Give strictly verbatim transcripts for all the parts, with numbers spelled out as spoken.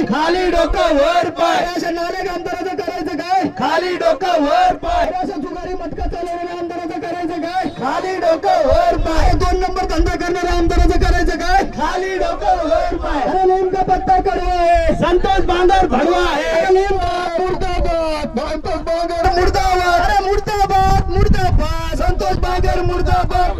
खाली डोकं वर पाय अशा नालायक आमदाराचं करायचं काय खाली डोकं वर पाय अशा जुगारी मटका चालवणाऱ्या आमदाराचं करायचं काय खाली डोकं वर पाय दोन नंबर धंदा करणाऱ्या आमदाराचं करायचं काय खाली डोकं वर पाय अरे नेमका पत्ता कडवा आहे संतोष बांगर भडवा आहे अरे नेमका मुर्दाबाद संतोष बांगर मुर्दाबाद अरे मुर्दाबाद मुर्दाबाद संतोष बांगर मुर्दाबाद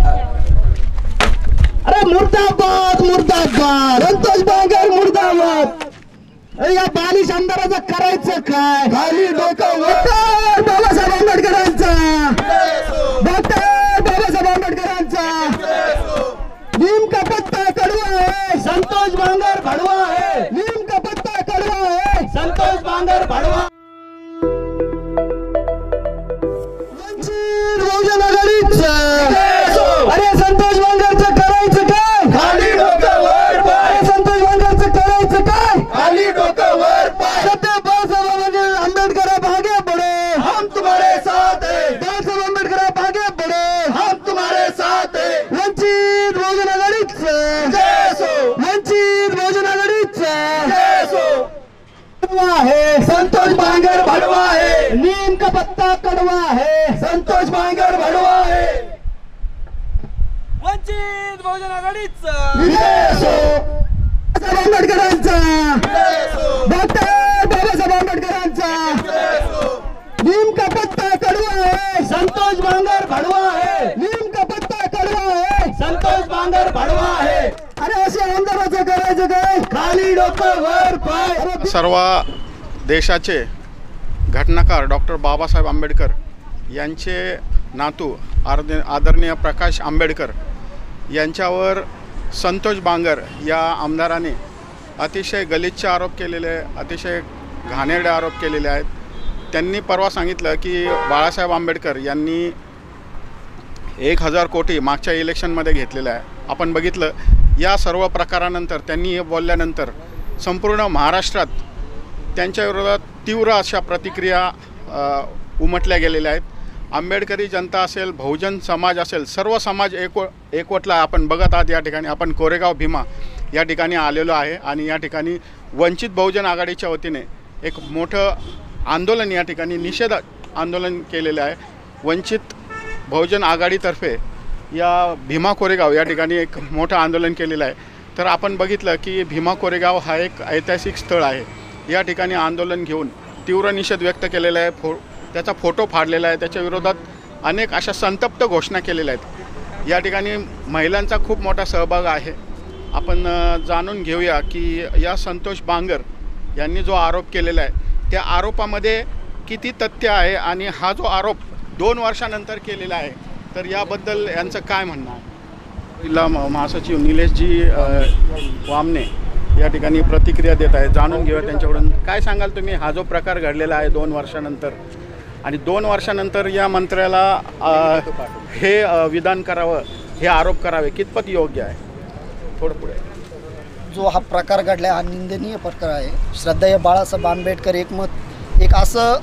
अरे मुर्दाबाद मुर्दाबाद संतोष बांगर मुर्दाबाद अरे या बालिश आमदाराचं करायचं काय खाली डोकं वर बाबासाहेब आंबेडकरांचा डॉक्टर बाबासाहेब आंबेडकरांचा नेमका पत्ता कडवा आहे संतोष बांगर भडवा आहे नेमका पत्ता कडवा आहे संतोष बांगर भडवा वंचित बहुजन आघाडीचं अरे संतोष बांगरचं करायचं काय खाली डोकं वर पाय अरे संतोष बांगरचं करायचं काय खाली डोकं वर पाय सत्य बाबासाहेब आंबेडकर भागे बढ़ो हम तुम्हारे साथ हैं बाबासाहेब आंबेडकर भागे बढ़ो हम तुम्हारे साथ हैं वंचित बहुजन आघाडीचं जय सो वंचित बहुजन आघाडीचं जय सो है संतोष बांगर भडवा है नीम का पत्ता कड़वा है संतोष बांगर भडवा है वंचित बहुजन आघाडीचं जय सो बाबासाहेब आंबेडकरांचा जय सो डॉक्टर बाबासाहेब आंबेडकरांचा जय सो नीम का पत्ता कड़वा है संतोष बांगर भडवा है नीम का पत्ता कड़वा है संतोष बांगर भडवा है अरे असे आमदाराचं करायचं काय खाली डोकं वर पाय सर्व देशाचे घटनाकार डॉक्टर बाबासाहेब आंबेडकर यांचे नातू आर्द आदरणीय प्रकाश आंबेडकर यांच्यावर संतोष बांगर या आमदाराने अतिशय गलिच्छ आरोप केलेले अतिशय घाणेरडे आरोप केलेले आहेत. त्यांनी परवा सांगितलं की बाळासाहेब आंबेडकर यांनी एक हजार कोटी मागच्या इलेक्शनमध्ये घेतलेलं आहे. आपण बघितलं या सर्व प्रकारानंतर त्यांनी हे बोलल्यानंतर संपूर्ण महाराष्ट्रात त्यांच्या विरोधात तीव्र अशा प्रतिक्रिया उमटल्या गेलेल्या आहेत. आंबेडकरी जनता असेल, बहुजन समाज असेल, सर्व समाज एक एकवटला आपण बघत आहात. या ठिकाणी आपण कोरेगाव भीमा या ठिकाणी आलेलो आहे आणि या ठिकाणी वंचित बहुजन आघाडीच्या वतीने एक मोठं आंदोलन या ठिकाणी निषेध आंदोलन केलेलं आहे. वंचित बहुजन आघाडीतर्फे या भीमा कोरेगाव या ठिकाणी एक मोठं आंदोलन केलेलं आहे. तर आपण बघितलं की भीमा कोरेगाव हा एक ऐतिहासिक स्थळ आहे. या ठिकाणी आंदोलन घेऊन तीव्र निषेध व्यक्त केलेला आहे. फो त्याचा फोटो फाडलेला आहे. त्याच्या विरोधात अनेक अशा संतप्त घोषणा केलेल्या आहेत. या ठिकाणी महिलांचा खूप मोठा सहभाग आहे. आपण जाणून घेऊया की या संतोष बांगर यांनी जो आरोप केलेला आहे त्या आरोपामध्ये किती तथ्य आहे आणि हा जो आरोप दोन वर्षानंतर केलेला आहे तर याबद्दल यांचं काय म्हणणं आहे. जिल्हा महासचिव निलेशजी वामने या ठिकाणी प्रतिक्रिया देत आहेत. जाणून घेऊया त्यांच्याकडून. काय सांगाल तुम्ही, हा जो प्रकार घडलेला आहे दोन वर्षानंतर आणि दोन वर्षानंतर या मंत्र्याला हे विधान करावं, हे आरोप करावे, कितपत योग्य आहे? थोडं पुढे. जो हा प्रकार घडला हा निंदनीय प्रकार आहे. श्रद्धेय बाळासाहेब आंबेडकर एकमत एक असं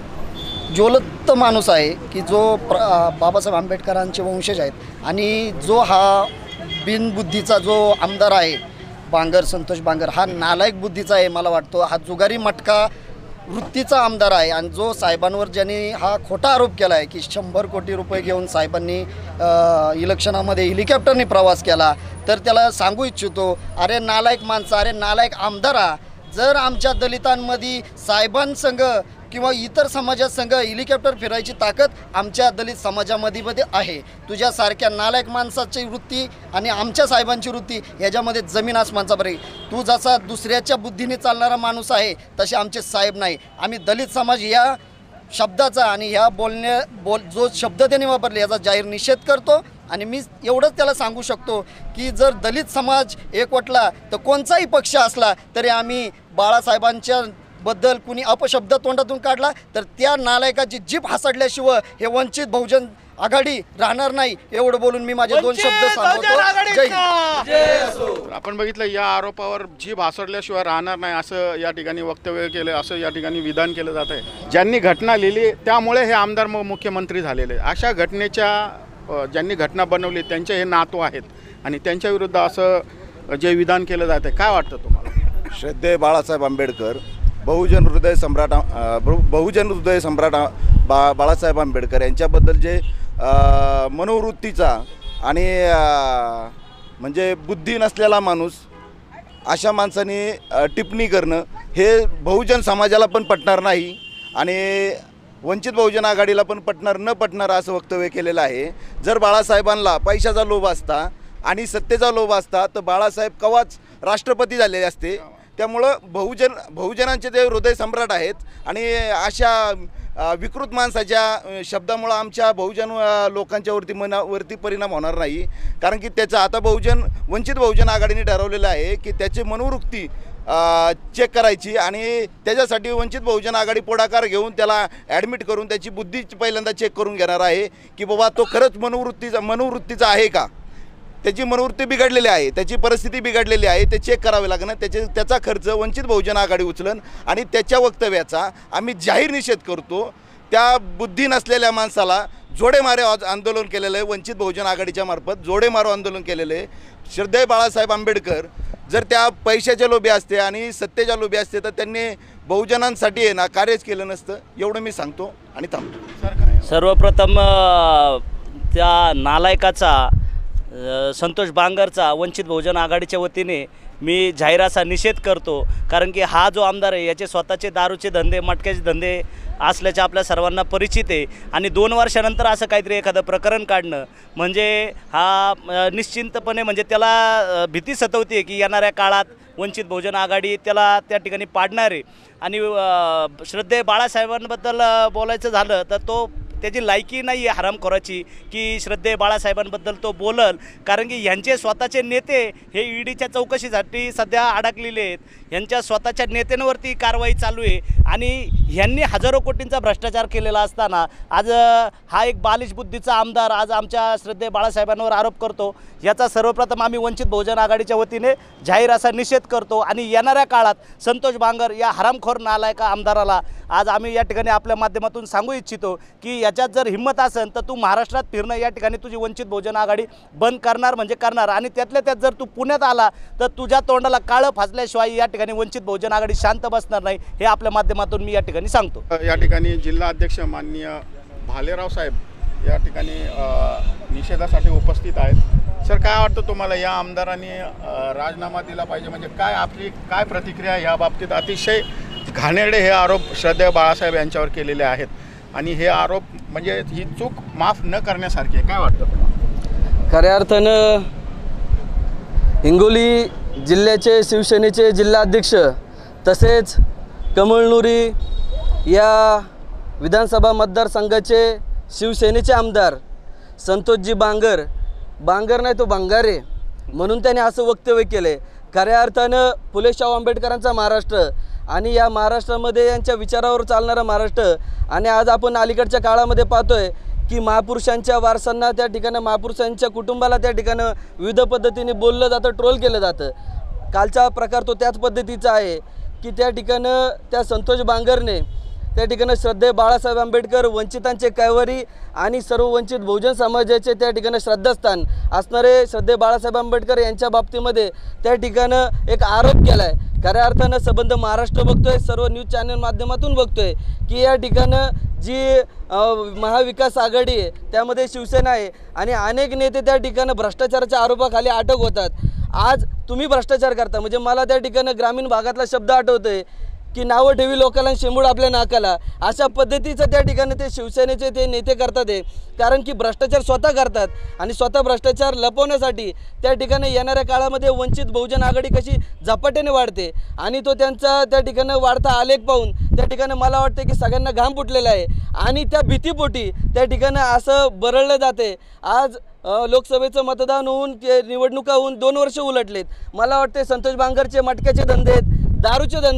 ज्वलंत माणूस आहे की जो प्र बाबासाहेब आंबेडकरांचे वंशज आहेत आणि जो हा बिनबुद्धीचा जो आमदार आहे बांगर, संतोष बांगर, हा नालायक बुद्धीचा आहे. मला वाटतो हा जुगारी मटका वृत्तीचा आमदार आहे आणि जो साहेबांवर ज्यांनी हा खोटा आरोप केला आहे की शंभर कोटी रुपये घेऊन साहेबांनी इलेक्शनामध्ये हेलिकॉप्टरने प्रवास केला, तर त्याला सांगू इच्छितो, अरे नालायक माणसा, अरे नालायक आमदारा, जर आमच्या दलितांमध्ये साहेबांसंग किंवा इतर समाजासंग हेलिकॉप्टर फिरायची ताकद आमच्या दलित समाजामध्ये मध्ये आहे. तुझ्यासारख्या नालायक माणसाची वृत्ती आणि आमच्या साहेबांची वृत्ती याच्यामध्ये जमीन आसमानचा फरक आहे. तू जसा दुसऱ्याच्या बुद्धीने चालणारा माणूस आहे तसे आमचे साहेब नाही. आम्ही दलित समाज या शब्दाचा आणि ह्या बोलण्या बोल जो शब्द त्यांनी वापरले याचा जाहीर निषेध करतो. आणि मी एवढंच त्याला सांगू शकतो की जर दलित समाज एकवटला तर कोणताही पक्ष असला तरी आम्ही बाळासाहेबांच्या बद्दल कुणी अपशब्द तोंडातून काढला तर त्या नालायकाची जीभ हासडल्याशिवाय हे वंचित बहुजन आघाडी राहणार नाही. एवढं बोलून मी माझे दोन शब्द सांगतो. जय हिंद. आपण बघितलं या आरोपावर जीभ हासडल्याशिवाय राहणार नाही असं या ठिकाणी वक्तव्य केलं, असं या ठिकाणी विधान केलं जात आहे. ज्यांनी घटना लिहिली त्यामुळे हे आमदार मुख्यमंत्री झालेले. अशा घटनेच्या ज्यांनी घटना बनवली त्यांचे हे नातू आहेत आणि त्यांच्या विरुद्ध असं जे विधान केलं जातं, काय वाटतं तुम्हाला? श्रद्धेय बाळासाहेब आंबेडकर, बहुजन हृदय सम्राट अ, बहुजन हृदय सम्राट बा बाळासाहेब आंबेडकर यांच्याबद्दल जे अ, मनोवृत्तीचा आणि अ, म्हणजे बुद्धी नसलेला माणूस अशा माणसाने अ, टिप्पणी करणं हे बहुजन समाजाला पण पटणार नाही आणि वंचित बहुजन आघाडीला पण पटणार न पटणार असं वक्तव्य केलेलं आहे. जर बाळासाहेबांना पैशाचा लोभ असता आणि सत्तेचा लोभ असता तर बाळासाहेब कवाच राष्ट्रपती झालेले असते. त्यामुळं बहुजन बहुजनांचे ते हृदय सम्राट आहेत आणि अशा विकृत माणसाच्या शब्दामुळं आमच्या बहुजन लोकांच्यावरती मनावरती परिणाम होणार नाही. कारण की त्याचं आता बहुजन वंचित बहुजन आघाडीने ठरवलेलं आहे की त्याची मनोवृत्ती चेक करायची आणि त्याच्यासाठी वंचित बहुजन आघाडी पुढाकार घेऊन त्याला ॲडमिट करून त्याची बुद्धी पहिल्यांदा चेक करून घेणार आहे की बाबा तो खरंच मनोवृत्तीचा मनोवृत्तीचा आहे का. त्याची मनोवृत्ती बिघडलेली आहे, त्याची परिस्थिती बिघडलेली आहे, ते चेक करावे लागणं. त्याचे त्याचा खर्च वंचित बहुजन आघाडी उचलन आणि त्याच्या वक्तव्याचा आम्ही जाहीर निषेध करतो. त्या बुद्धी नसलेल्या माणसाला जोडे मारे आंदोलन केलेलं आहे. वंचित बहुजन आघाडीच्या मार्फत जोडे मारो आंदोलन केलेलं आहे. श्रद्धेय बाळासाहेब आंबेडकर जर त्या पैशाच्या लोभी असते आणि सत्तेच्या लोभी असते तर त्यांनी बहुजनांसाठी आहे ना कार्यच केलं नसतं. एवढं मी सांगतो आणि थांबतो. सर्वप्रथम त्या नालायकाचा संतोष बांगरचा वंचित बहुजन आघाडीच्या वतीने मी जाहीर असा निषेध करतो. कारण की हा जो आमदार आहे याचे स्वतःचे दारूचे धंदे मटक्याचे धंदे असल्याचे आपल्या सर्वांना परिचित आहे आणि दोन वर्षानंतर असं काहीतरी एखादं प्रकरण काढणं म्हणजे हा निश्चिंतपणे म्हणजे त्याला भीती सतवते की येणाऱ्या काळात वंचित बहुजन आघाडी त्याला त्या ठिकाणी पाडणार आहे. आणि श्रद्धेय बाळासाहेबांबद्दल बोलायचं झालं तर तो त्याची लायकी नाही आहे हरामखोराची की श्रद्धेय बाळासाहेबांबद्दल तो बोलल. कारण की ह्यांचे स्वतःचे नेते हे ईडीच्या चौकशीसाठी सध्या अडकलेले आहेत. ह्यांच्या स्वतःच्या नेत्यांवरती कारवाई चालू आहे आणि ह्यांनी हजारो कोटींचा भ्रष्टाचार केलेला असताना आज हा एक बालिश बुद्धीचा आमदार आज आमच्या श्रद्धेय बाळासाहेबांवर आरोप करतो. याचा सर्वप्रथम आम्ही वंचित बहुजन आघाडीच्या वतीने जाहीर असा निषेध करतो आणि येणाऱ्या काळात संतोष बांगर या हरामखोर नालायका आमदाराला आज आम्ही या ठिकाणी आपल्या माध्यमातून सांगू इच्छितो की याच्यात जर हिंमत असेल तर तू महाराष्ट्रात फिरणं या ठिकाणी तुझी वंचित बहुजन आघाडी बंद करणार म्हणजे करणार आणि त्यातल्या त्यात जर तू पुण्यात आला तर तुझ्या तोंडाला काळं फासल्याशिवाय या ठिकाणी वंचित बहुजन आघाडी शांत बसणार नाही हे आपल्या माध्यमातून मी या ठिकाणी सांगतो. या ठिकाणी जिल्हा अध्यक्ष माननीय भालेराव साहेब या ठिकाणी निषेधासाठी उपस्थित आहेत. सर काय वाटतं तुम्हाला या आमदारांनी राजीनामा दिला पाहिजे म्हणजे काय आपली काय प्रतिक्रिया या बाबतीत. अतिशय घाणेरडे हे आरोप श्रद्धेय बाळासाहेब यांच्यावर केलेले आहेत आणि हे आरोप म्हणजे ही चूक माफ न करण्यासारखी आहे. काय वाटतं? खऱ्या अर्थानं हिंगोली जिल्ह्याचे शिवसेनेचे जिल्हाध्यक्ष तसेच कमळनुरी या विधानसभा मतदारसंघाचे शिवसेनेचे आमदार संतोषजी बांगर बांगर नाही तो बांगारे म्हणून त्याने असं वक्तव्य केलं आहे. खऱ्या अर्थानं फुले शाहू आंबेडकरांचा महाराष्ट्र आणि या महाराष्ट्रामध्ये यांच्या विचारावर चालणारा महाराष्ट्र आणि आज आपण अलीकडच्या काळामध्ये पाहतोय की महापुरुषांच्या वारसांना त्या ठिकाणी महापुरुषांच्या कुटुंबाला त्या ठिकाणी विविध पद्धतीने बोललं जातं ट्रोल केलं जातं. कालचा प्रकार तो त्याच पद्धतीचा आहे की त्या ठिकाणं त्या संतोष बांगरने त्या ठिकाणी श्रद्धेय बाळासाहेब आंबेडकर वंचितांचे कैवारी आणि सर्व वंचित बहुजन समाजाचे त्या ठिकाणी श्रद्धास्थान असणारे श्रद्धेय बाळासाहेब आंबेडकर यांच्या बाबतीमध्ये त्या ठिकाणं एक आरोप केला आहे. खऱ्या अर्थानं संबंध महाराष्ट्र बघतोय, सर्व न्यूज चॅनल माध्यमातून बघतोय की या ठिकाणं जी महाविकास आघाडी आहे त्यामध्ये शिवसेना आहे आणि अनेक नेते त्या ठिकाणी भ्रष्टाचाराच्या आरोपाखाली अटक होतात. आज तुम्ही भ्रष्टाचार करता म्हणजे मला त्या ठिकाणी ग्रामीण भागातला शब्द आठवतोय की नावं ठेवी लोकांना शेंबूड आपल्या नाकाला अशा पद्धतीचं त्या ठिकाणी ते शिवसेनेचे ते नेते करतात आहे. कारण की भ्रष्टाचार स्वतः करतात आणि स्वतः भ्रष्टाचार लपवण्यासाठी त्या ठिकाणी येणाऱ्या काळामध्ये वंचित बहुजन आघाडी कशी झपाट्याने वाढते आणि तो त्यांचा त्या ठिकाणी वाढता आलेख पाहून त्या ठिकाणी मला वाटतं की सगळ्यांना घाम फुटलेला आहे आणि त्या भीतीपोटी त्या ठिकाणी असं बरळलं जाते. आज लोकसभेचं मतदान होऊन ते निवडणुका होऊन दोन वर्ष उलटलेत. मला वाटते संतोष बांगरचे मटक्याचे धंदे आहेत, दारूचे धंदे आहेत.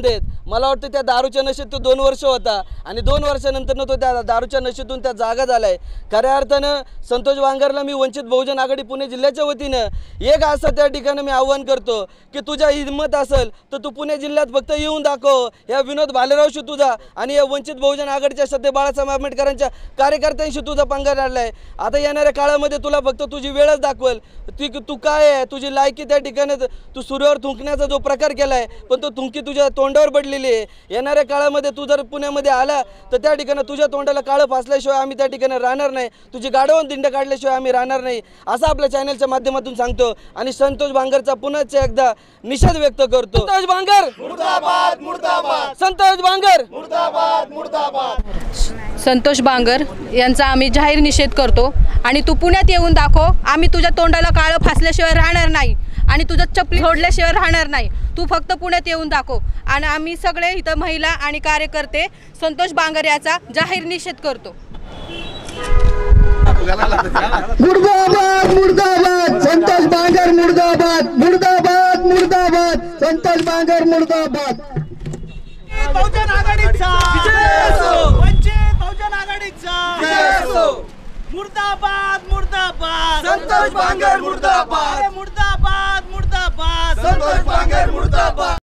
मला वाटतं त्या दारूच्या नशेत तो दोन वर्ष होता आणि दोन वर्षानंतर तो त्या दारूच्या नशेतून त्या जागा झालाय. खऱ्या अर्थानं संतोष बांगरला मी वंचित बहुजन आघाडी पुणे जिल्ह्याच्या वतीनं एक असं त्या ठिकाणी मी आव्हान करतो की तुझ्या हिंमत असेल तर तू पुणे जिल्ह्यात फक्त येऊन दाखव. या विनोद भालेरावशी तुझा आणि या वंचित बहुजन आघाडीच्या श्रद्धेय बाळासाहेब आंबेडकरांच्या कार्यकर्त्यांशी तुझा पंगा काढलाय. आता येणाऱ्या काळामध्ये तुला फक्त तुझी वेळच दाखवेल तू तू काय आहे, तुझी लायकी त्या ठिकाणी तू सूर्यावर थुंकण्याचा जो प्रकार केलाय पण तो थुंकी तुझ्या तोंडावर पडलेली आहे. येणाऱ्या काळामध्ये तू जर पुण्यामध्ये आला तर त्या ठिकाणी तुझ्या तोंडाला काळं फासल्याशिवाय आम्ही त्या ठिकाणी राहणार नाही, तुझी गाडवून दिंड काढल्याशिवाय आम्ही राहणार नाही असं आपल्या चॅनलच्या माध्यमातून सांगतो. आणि संतोष बांगरचा पुन्हा एकदा निषेध व्यक्त करतो. संतोष बांगर मुर्दाबाद मुर्दाबाद संतोष बांगर मुर्दाबाद मुर्दाबाद. संतोष बांगर यांचा आम्ही जाहीर निषेध करतो आणि तू पुण्यात येऊन दाखव. आम्ही तुझ्या तोंडाला काळं फासल्याशिवाय राहणार नाही आणि तुझं चपली सोडल्याशिवाय राहणार नाही. तू फक्त पुण्यात येऊन दाखव. आणि आम्ही सगळे इथं महिला आणि कार्यकर्ते संतोष बांगर याचा जाहीर निषेध करतो. मुर्दाबाद मुर्दाबाद संतोष बांगर मुर्दाबाद मुर्दाबाद मुर्दाबाद संतोष बांगर मुर्दाबाद. बहुजन आघाडीचा वंचित बहुजन आघाडीचा मुर्दाबाद मुर्दाबाद संतोष बांगर मुर्दाबाद मुर्दाबाद मुर्दाबाद संतोष बांगर मुर्दाबाद.